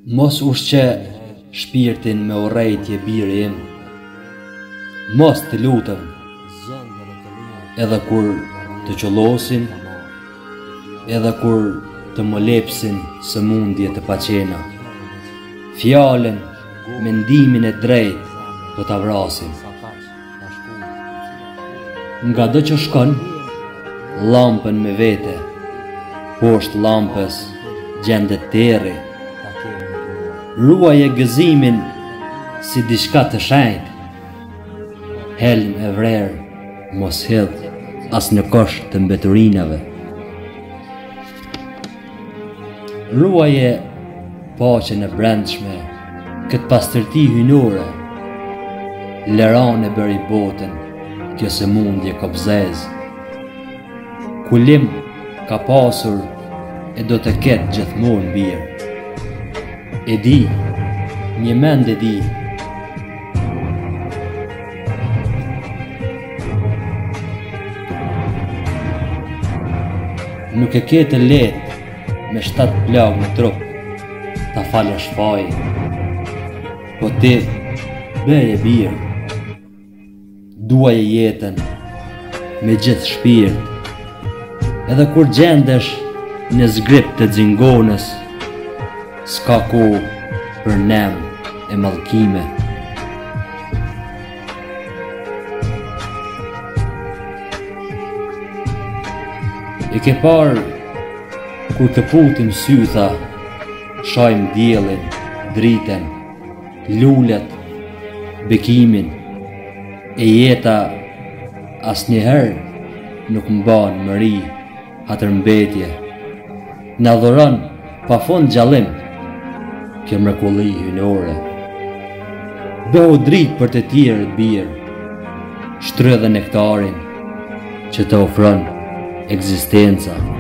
Mos ushqe shpirtin me urrejtje biri im. Mos të lutem, edhe kur të qollosin, edhe kur të më lepsin sëmundje të paqena. Fjalen, mendimin e drejt do ta vrasin. Nga do që shkon, lampën me vete, poshtë lampës gjendet terri. Ruaje gëzimin si diçka të shenjtë. Helm e vrerë mos hedh as në kosh të mbeturinave. Ruaje paqen e brendshme, këtë pastërti hynore. Lerane bëri botën, kjo sëmundje kobzez. Kulim ka pasur e do të ketë gjithmonë birë. E di, një mend e di, nuk e ke të lehtë me 7 plagë në trup ta falësh fajin, po ti bëje birë, duaje jetën me gjithë shpirt, edhe kur gjendesh në zgrip të xingonës, s'ka kohë për nem e mallkime. E ke parë kur këputim sytha, shajmë diellin, dritën, lulet, bekimin, e jeta asnjëherë nuk mban mëri, hatërmbetje, na dhuron pafund gjallim kjo mrekulli hynore. Bëhu dritë për të tjerët birë, shtrydhe nektarin që të ofron ekzistenca.